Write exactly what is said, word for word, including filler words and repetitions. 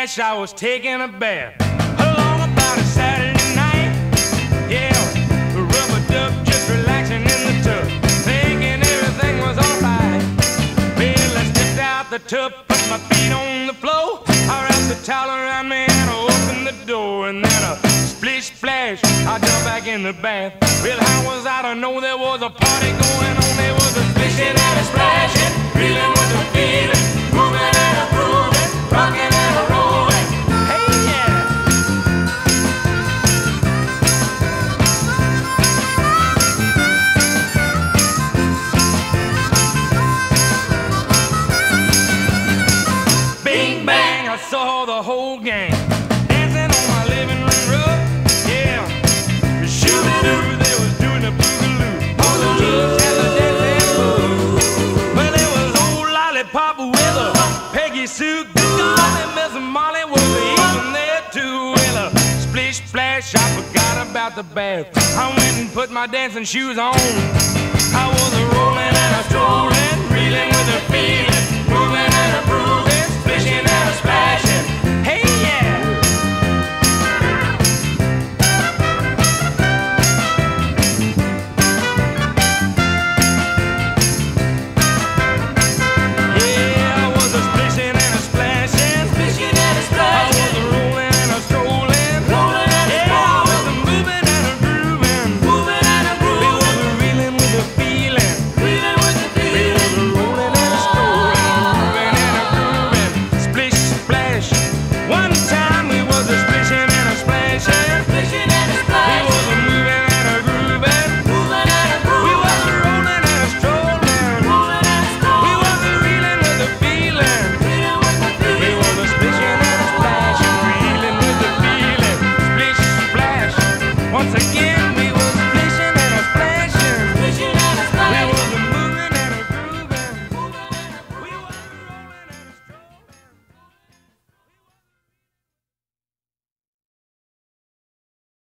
splash, I was taking a bath. Along about a Saturday night, yeah, rubber duck just relaxing in the tub, thinking everything was alright. Well, I stepped out the tub, put my feet on the floor, I wrapped the towel around me and I opened the door, and then a splish splash, I jumped back in the bath. Well, how was I to know there was a party going on? There was a splishing and a splashing, reeling with the feeling, moving and a grooving, rocking and a rolling. Hey, yeah! Bing, bang, I saw the whole gang dancing on my living room rug. Yeah, shoo-doo, they was doing the boogaloo. Boogaloo, and the dancing boo. Well, there was old Lollipop with a Peggy Sue, Golly, Miss Molly was even there too. Well, a splish splash, I forgot about the bath. I went and put my dancing shoes on. I was a rolling and a strolling.